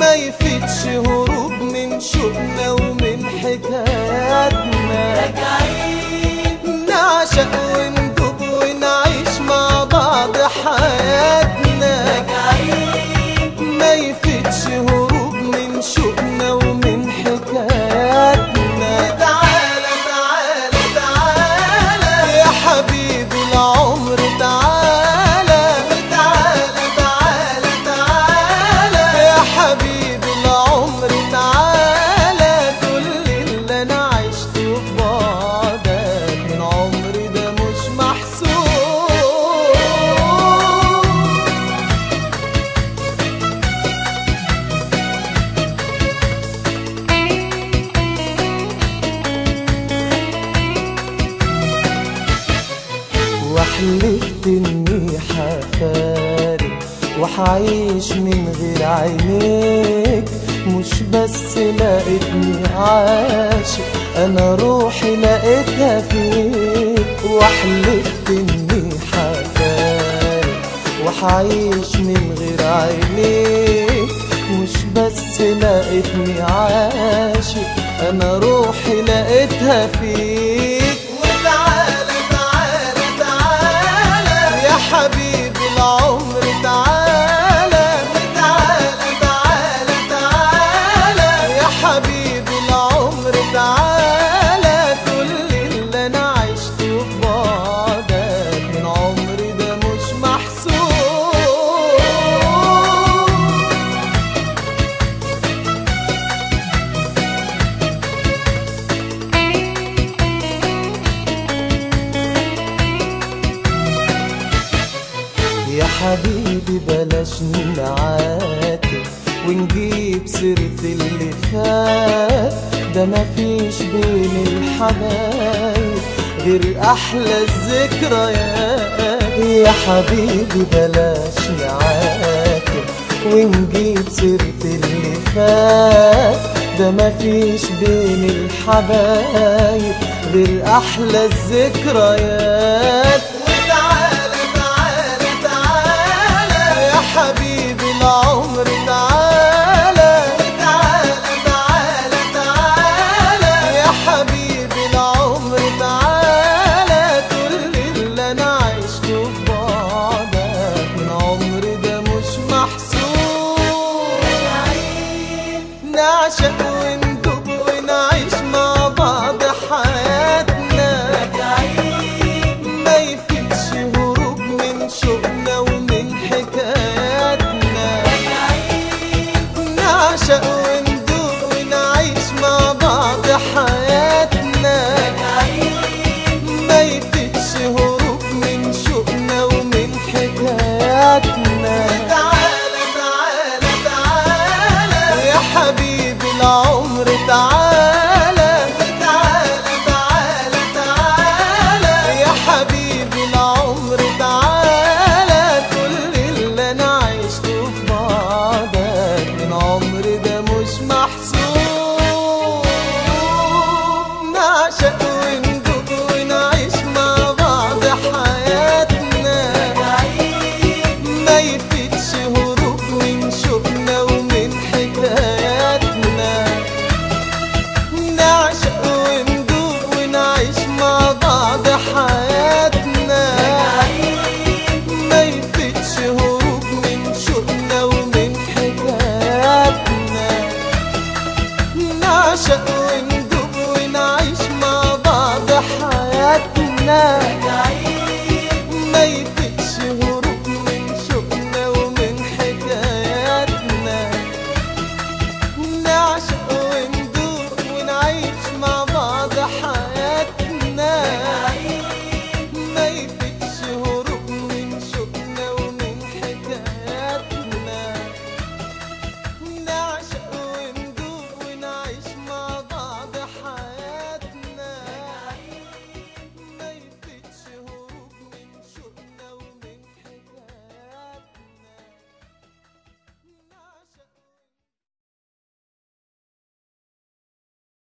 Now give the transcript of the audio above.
ما يفيدش هروب من شوقنا ومن حكاياتنا. راجعين نعشق وندوب ونعيش مع بعض حياتنا. راجعين ما يفيدش هروب من شوقنا ومن حكاياتنا. تعالى تعالى تعالى يا حبيبي العمر، تعالى تعالى تعالى تعالى يا حبيبي العمر، تعالى. كل اللي انا عشته في بعدك من عمري ده مش محسوب. وحلفت اني حفارق وحعيش من غير عينيك، مش بس لقيتني عاشق، انا روحي لقيتها فيك. وحلفت اني حفارق وحعيش من غير عينيك، مش بس لقيتني عاشق، انا روحي لقيتها فيك. وتعالى تعالى تعالى يا حبيبي العمر، تعالى تعالى تعالى تعالى يا حبيبي العمر، تعالى. كل اللي انا عشته في بعدك من عمري ده مش محسوب. يا حبيبي بلاش نعاتب ونجيب سيرة اللي فات، ده مفيش بين الحبايب غير أحلى الذكريات. يا حبيبي بلاش نعاتب ونجيب سيرة اللي فات، ده مفيش بين الحبايب غير أحلى الذكريات. وتعالى تعالى تعالى يا حبيبي العمر، تعالى تعالى تعالى تعالى يا حبيبي العمر، تعالى. كل اللي انا عشته في بعدك من عمري ده مش محسوب. نعشق وندوب ونعيش مع بعض حياتنا. ما يفيدش هروب من شوقنا ومن حكاياتنا. نعشق وندوب ونعيش مع بعض حياتنا. ما يفيدش هروب من شوقنا ومن حكاياتنا. تعالى تعالى تعالى يا حبيبي